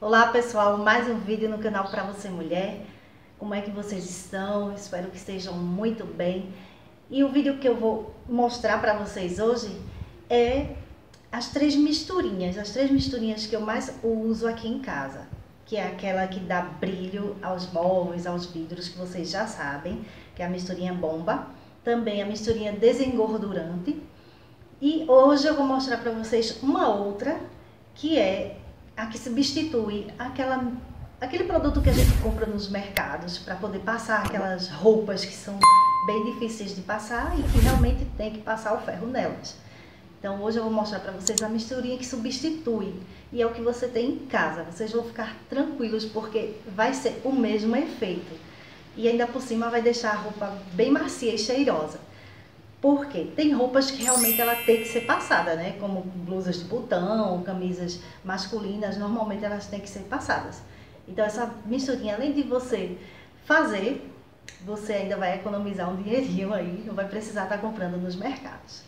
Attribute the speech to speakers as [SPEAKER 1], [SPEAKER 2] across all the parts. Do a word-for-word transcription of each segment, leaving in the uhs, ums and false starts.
[SPEAKER 1] Olá pessoal, mais um vídeo no canal Pra Você Mulher. Como é que vocês estão? Espero que estejam muito bem. E o vídeo que eu vou mostrar pra vocês hoje é as três misturinhas, as três misturinhas que eu mais uso aqui em casa. Que é aquela que dá brilho aos móveis, aos vidros, que vocês já sabem, que é a misturinha bomba. Também a misturinha desengordurante. E hoje eu vou mostrar pra vocês uma outra, que é a que substitui aquela, aquele produto que a gente compra nos mercados para poder passar aquelas roupas que são bem difíceis de passar e que realmente tem que passar o ferro nelas. Então hoje eu vou mostrar para vocês a misturinha que substitui e é o que você tem em casa. Vocês vão ficar tranquilos porque vai ser o mesmo efeito e ainda por cima vai deixar a roupa bem macia e cheirosa. Porque tem roupas que realmente ela tem que ser passada, né? Como blusas de botão, camisas masculinas, normalmente elas têm que ser passadas. Então essa misturinha, além de você fazer, você ainda vai economizar um dinheirinho aí, não vai precisar estar comprando nos mercados.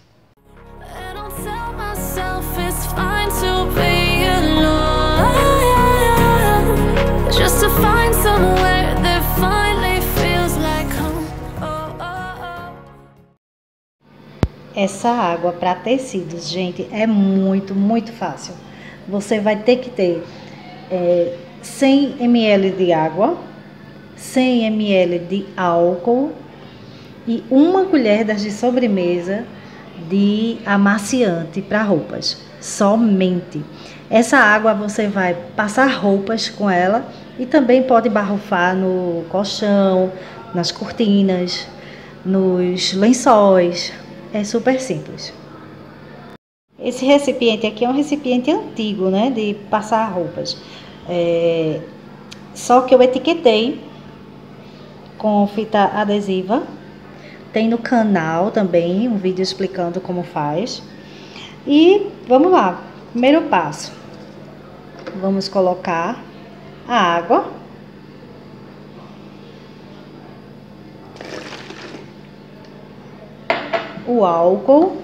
[SPEAKER 1] Essa água para tecidos, gente, é muito, muito fácil. Você vai ter que ter é, cem mililitros de água, cem mililitros de álcool e uma colher das de sobremesa de amaciante para roupas. Somente. Essa água você vai passar roupas com ela e também pode barrufar no colchão, nas cortinas, nos lençóis. É super simples. Esse recipiente aqui é um recipiente antigo, né, de passar roupas. É, só que eu etiquetei com fita adesiva. Tem no canal também um vídeo explicando como faz. E vamos lá. Primeiro passo. Vamos colocar a água. O álcool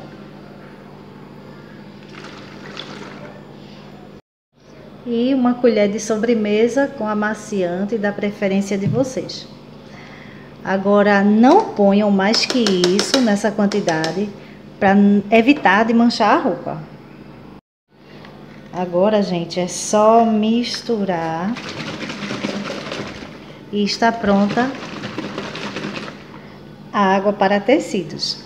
[SPEAKER 1] e uma colher de sobremesa com amaciante da preferência de vocês. Agora não ponham mais que isso nessa quantidade para evitar de manchar a roupa. Agora, gente, é só misturar e está pronta a água para tecidos.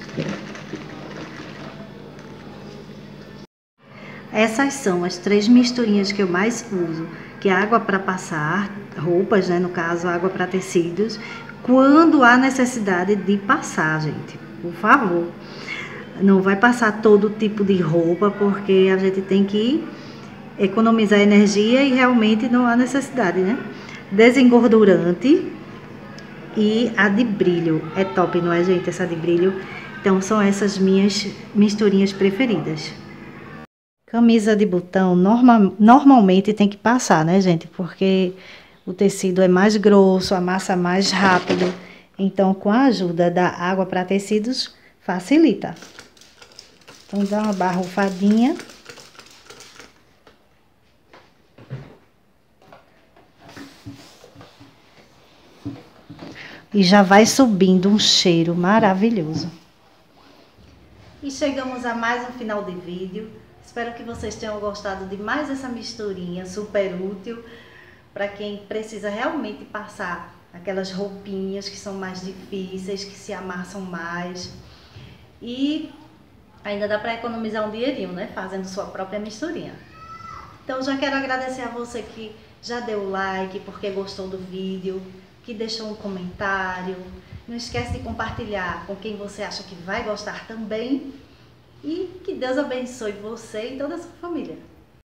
[SPEAKER 1] Essas são as três misturinhas que eu mais uso, que é água para passar roupas, né, no caso, água para tecidos, quando há necessidade de passar, gente, por favor. Não vai passar todo tipo de roupa, porque a gente tem que economizar energia e realmente não há necessidade, né? Desengordurante e a de brilho, é top, não é, gente, essa de brilho? Então são essas minhas misturinhas preferidas. Camisa de botão norma, normalmente tem que passar, né, gente? Porque o tecido é mais grosso, amassa mais rápido. Então, com a ajuda da água para tecidos, facilita. Então, dá uma barrufadinha. E já vai subindo um cheiro maravilhoso. E chegamos a mais um final de vídeo. Espero que vocês tenham gostado de mais essa misturinha super útil para quem precisa realmente passar aquelas roupinhas que são mais difíceis, que se amassam mais. E ainda dá para economizar um dinheirinho, né? Fazendo sua própria misturinha. Então já quero agradecer a você que já deu o like porque gostou do vídeo, que deixou um comentário. Não esquece de compartilhar com quem você acha que vai gostar também. E que Deus abençoe você e toda a sua família.